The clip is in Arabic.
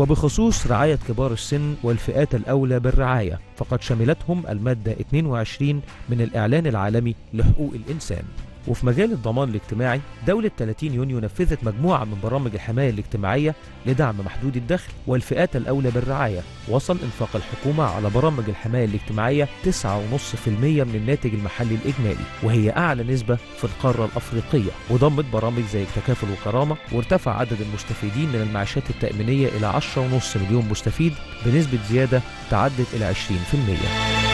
وبخصوص رعاية كبار السن والفئات الأولى بالرعاية، فقد شملتهم المادة 22 من الإعلان العالمي لحقوق الإنسان. وفي مجال الضمان الاجتماعي، دولة 30 يونيو نفذت مجموعة من برامج الحماية الاجتماعية لدعم محدود الدخل والفئات الأولى بالرعاية. وصل إنفاق الحكومة على برامج الحماية الاجتماعية 9.5% من الناتج المحلي الإجمالي، وهي أعلى نسبة في القارة الأفريقية. وضمت برامج زي التكافل والكرامة، وارتفع عدد المستفيدين من المعاشات التأمينية إلى 10.5 مليون مستفيد بنسبة زيادة تعدت إلى 20%.